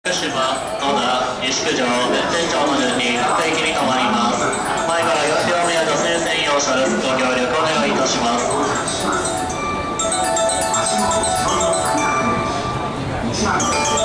島野田西九条弁天町の順に各駅に停まります。前から4両目や女性専用車です。ご協力お願いいたします。足元